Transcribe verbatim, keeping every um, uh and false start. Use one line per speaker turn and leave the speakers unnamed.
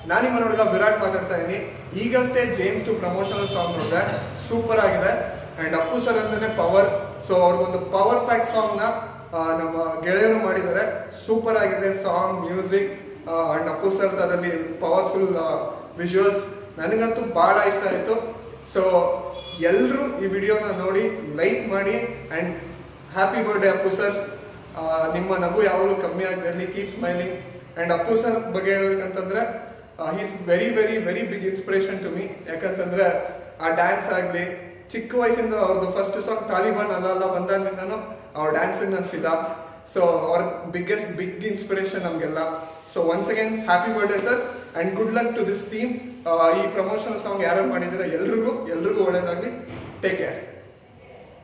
ನಾನು ನಿಮ್ಮ ನೋಡಿದ ವಿರಾಟ್ ಮಾತಾಡ್ತಾ ಇದ್ದೀನಿ. ಈಗಷ್ಟೇ ಜೇಮ್ಸ್ ಟು ಪ್ರಮೋಷನಲ್ ಸಾಂಗ್ ನೋಡಿದೆ, ಸೂಪರ್ ಆಗಿದೆ. ಅಂಡ್ ಅಪ್ಪು ಸರ್ ಅಂತಾನೆ ಪವರ್. ಸೊ ಅವ್ರಿಗೊಂದು ಪವರ್ ಪ್ಯಾಕ್ ಸಾಂಗ್ ನ ನಮ್ಮ ಗೆಳೆಯರು ಮಾಡಿದ್ದಾರೆ, ಸೂಪರ್ ಆಗಿದೆ song, music and Appu sir ಅದರಲ್ಲಿ ಪವರ್ಫುಲ್ ವಿಜುವಲ್ಸ್ ನನಗಂತೂ ಬಹಳ ಇಷ್ಟ ಆಯಿತು. ಸೊ ಎಲ್ಲರೂ ಈ ವಿಡಿಯೋನ ನೋಡಿ ಲೈಕ್ ಮಾಡಿ and happy birthday Appu sir. ನಿಮ್ಮ ನಗು ಯಾವಾಗಲೂ ಕಮ್ಮಿ ಆಗಲಿ, keep smiling. And Appu sir ಬಗ್ಗೆ ಹೇಳ್ಬೇಕಂತಂದ್ರೆ he is very very very big inspiration to me. ಯಾಕಂತಂದ್ರೆ ಆ ಡ್ಯಾನ್ಸ್ ಆಗಲಿ, ಚಿಕ್ಕ ವಯಸ್ಸಿಂದ ಅವ್ರದ್ದು ಫಸ್ಟ್ ಸಾಂಗ್ ತಾಲಿಬಾನ್ ಅಲ್ಲ ಅಲ್ಲ ಬಂದಾಗಿಂದನೂ ಅವ್ರ ಡ್ಯಾನ್ಸಿಗೆ ನಾನು ಫಿದಾ. ಸೊ ಅವ್ರ ಬಿಗ್ಗೆಸ್ಟ್ ಬಿಗ್ ಇನ್ಸ್ಪಿರೇಷನ್ ನಮಗೆಲ್ಲ. So once again happy birthday sir and good luck to this team. ಈ ಪ್ರಮೋಷನಲ್ ಸಾಂಗ್ ಯಾರು ಮಾಡಿದ್ರೆ ಎಲ್ರಿಗೂ ಎಲ್ರಿಗೂ ಒಳ್ಳೇದಾಗಲಿ. Take care.